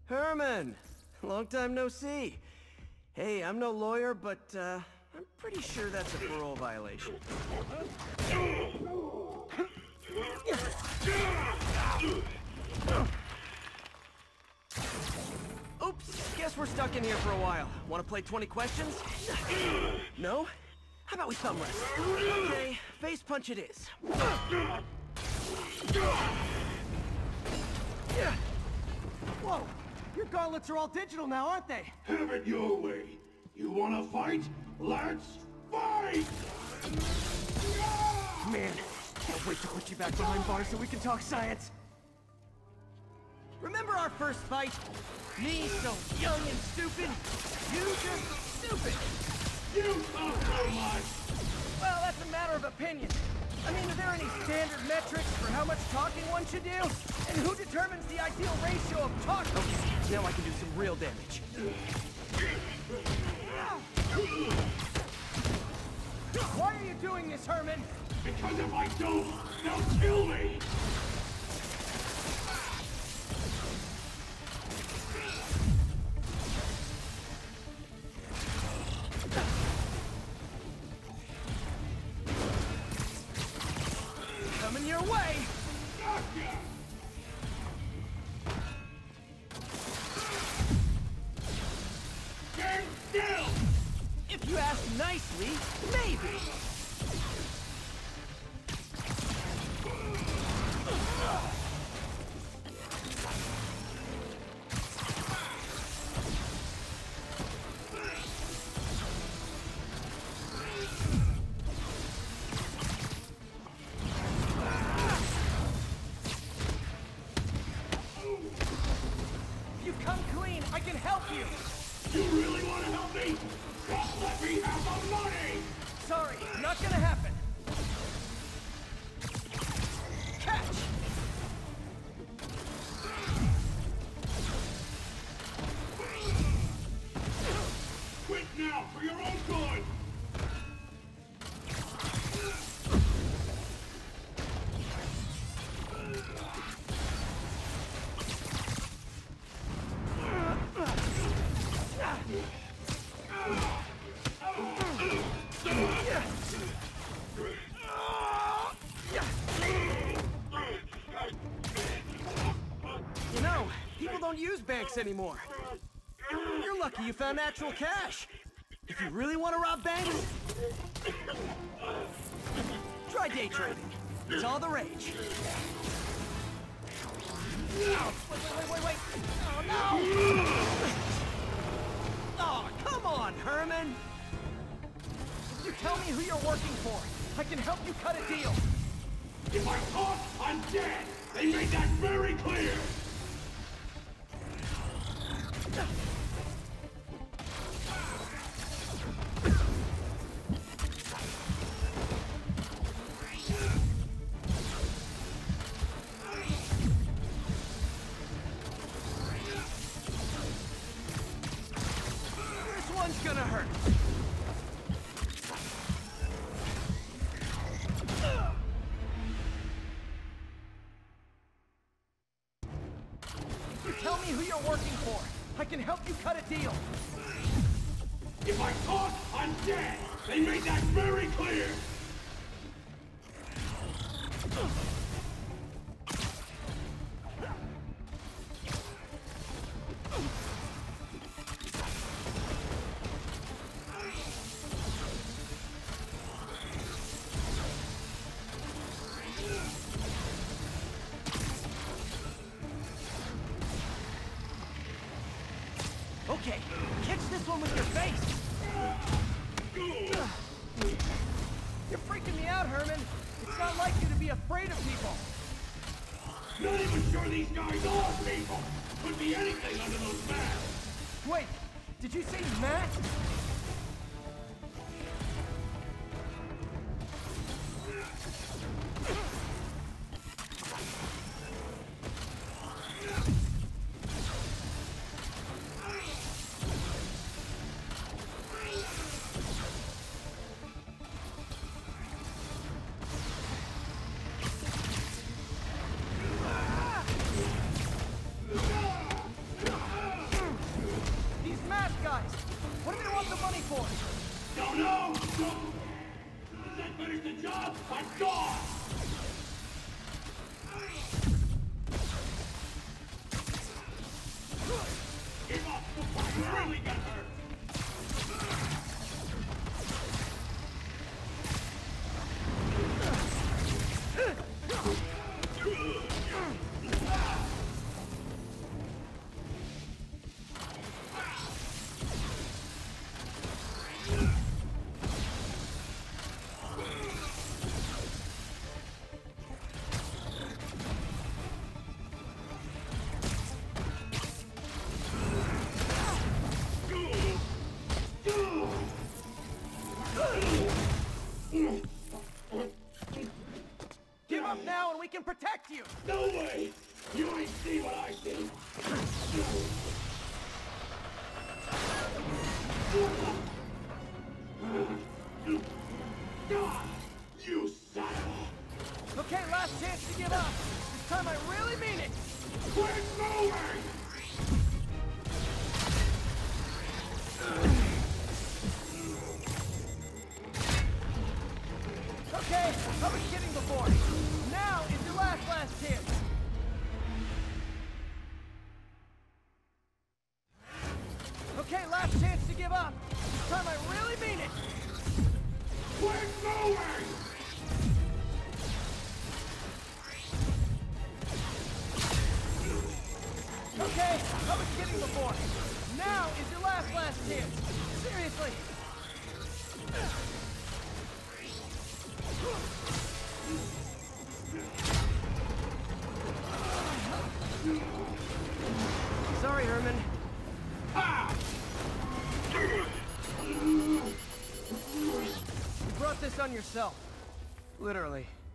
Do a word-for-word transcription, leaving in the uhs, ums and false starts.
Herman! Long time no see. Hey, I'm no lawyer, but, uh, I'm pretty sure that's a parole violation. Oops, guess we're stuck in here for a while. Want to play twenty questions? No? How about we thumb wrestle? Okay, face punch it is. Whoa! Your gauntlets are all digital now, aren't they? Have it your way. You wanna fight? Let's fight! Man, can't wait to put you back behind bars so we can talk science. Remember our first fight? Me so young and stupid, you just stupid. You talk so much! Well, that's a matter of opinion. I mean, are there any standard metrics for how much talking one should do? And who determines the ideal ratio of talk? Okay, now I can do some real damage. Why are you doing this, Herman? Because if I don't, they'll kill me! Coming your way! Gotcha! Stand still! If you ask nicely, maybe. You come clean, I can help you! You really want to help me? Just let me have the money! Sorry, not gonna happen. Catch! Quit now for your own good! You know, people don't use banks anymore. You're lucky you found actual cash. If you really want to rob banks, try day trading. It's all the rage. Oh, wait, wait, wait, wait, wait. Oh, no! Oh, come on, Herman! You tell me who you're working for. I can help you cut a deal. If I talk, I'm dead! They made that very clear! This one's gonna hurt. You tell me who you're working for. I can help you cut a deal. If I talk, I'm dead! They made that very clear! Okay, catch this one with your face. You're freaking me out, Herman. It's not like you to be afraid of people. Not even sure these guys are people! Could be anything under those masks! Wait, did you say Matt? protect you! No way! You ain't see what I see! You son of a... Okay, last chance to give up. This time I really mean it. Quit moving! Okay, I was kidding before. Now is your last, last chance. Okay, last chance to give up. This time I really mean it. Quit moving! Okay, I was kidding before. Now is your last, last chance. Seriously. Sorry, Herman. Ah! You brought this on yourself. Literally.